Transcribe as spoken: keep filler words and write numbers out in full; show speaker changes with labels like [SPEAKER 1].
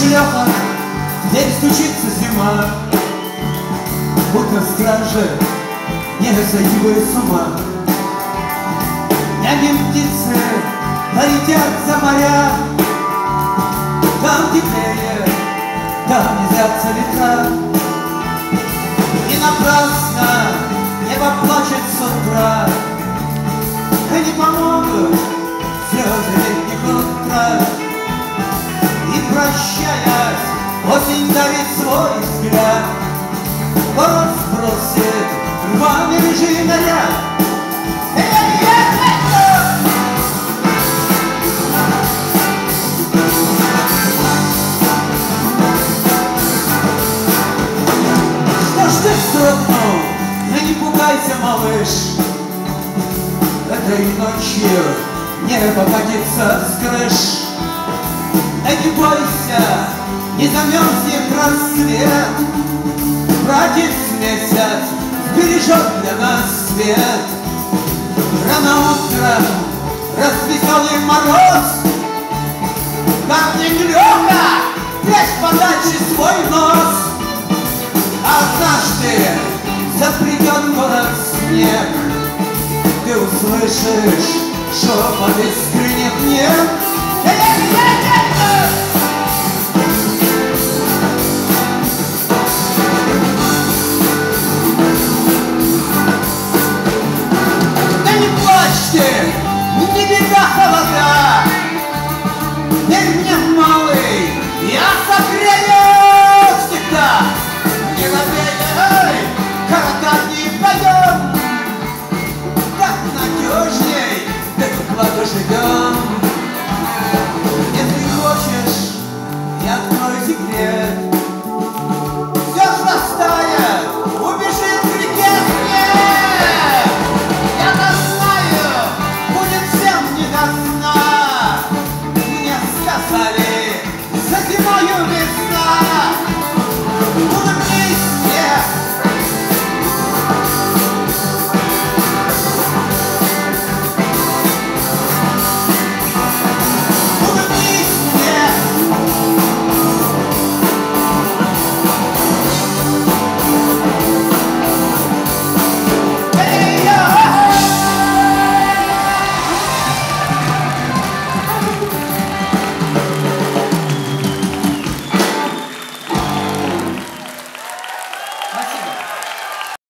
[SPEAKER 1] шлепа, дверь стучится зима. Будто стражи, не сойти бы с ума. Няги птицы полетят за моря. Там теплее, там низятся ветра. И напрасно небо плачет с утра. Да не помогут слезы летних утра. И прощаясь, осень давит свой взгляд. Город спросит, рваный рыжий наряд. Что ж ты вздрогнул? Да не пугайся, малыш. Этой ночью небо катится с крыш. Да не бойся, не замерзнет рассвет. Братец месяц бережет для нас свет. Рано утром расписалый мороз. Камни лёга, прячь подальше свой нос. А однажды запрягет город снег. Ты услышишь шепот искренних нет.